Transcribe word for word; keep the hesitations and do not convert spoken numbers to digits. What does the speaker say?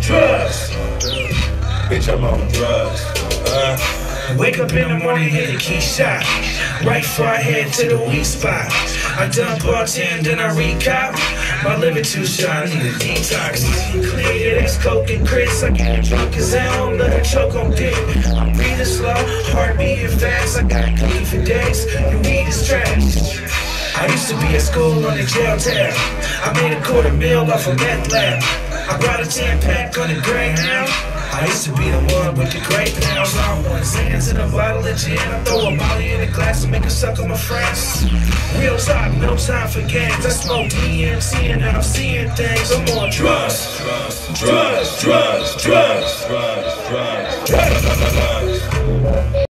drugs. Bitch, I'm on drugs. Uh. Wake up in the morning, hit a key shot. Right before I head to the weak spot. I done bartend, then I recop. My liver too shot, I need a detox. Clear, that's coke and Chris. I get drunk cause I don't let her choke on dick. I'm breathing slow, heart beating fast. I got clean for days, you weed is trash. I used to be at school on the jail tab. I made a quarter meal off a meth lab. I brought a ten pack on the Greyhound. I used to be the one with the great pounds. I want sands in a bottle of gin. I throw a molly in a glass and make a suck on my friends. Real talk, no time for games. I smoke D M C and now I'm seeing things. I'm on drugs, drugs, drugs, drugs, drugs, drugs, drugs, drugs.